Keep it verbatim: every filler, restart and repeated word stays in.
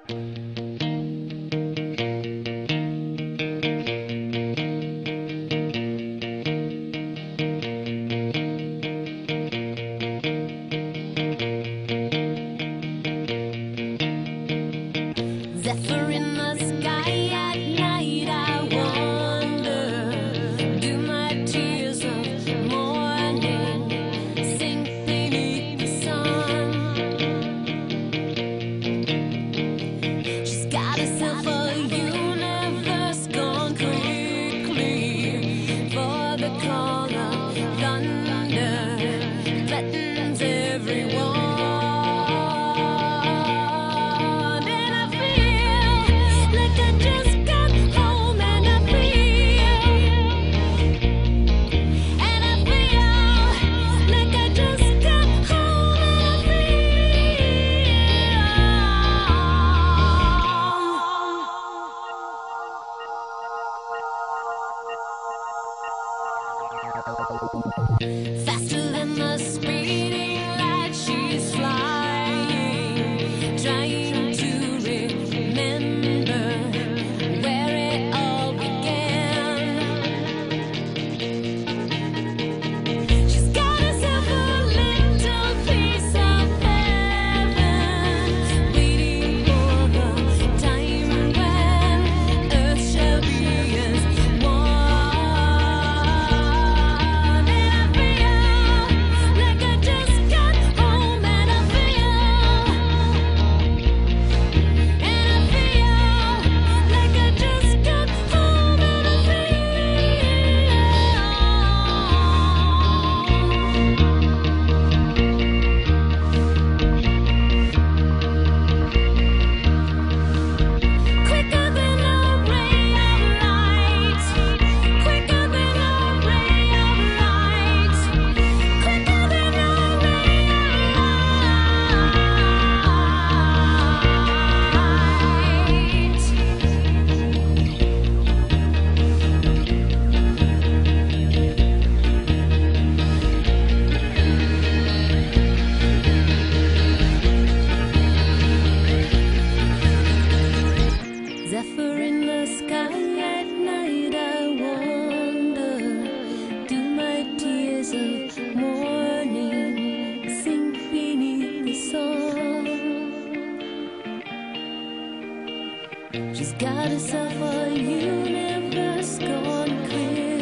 Zephyr in the sky at night, I wonder, do my tears of morning sink beneath the sun? She's got herself a universe gone quickly, for the call of thunder threatens everyone. Faster than the speeding light, she's flying, trying to remember where it all began. She's got herself a little piece of heaven, waiting for the time when earth shall be as one. Zephyr in the sky at night, I wonder, do my tears of morning sink beneath the sun? She's got herself a universe gone clear.